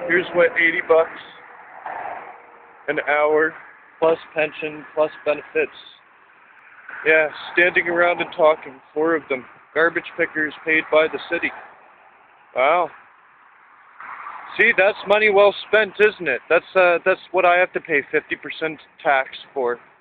Here's what, 80 bucks an hour, plus pension, plus benefits. Yeah, standing around and talking, 4 of them. Garbage pickers paid by the city. Wow. See, that's money well spent, isn't it? That's what I have to pay 50% tax for.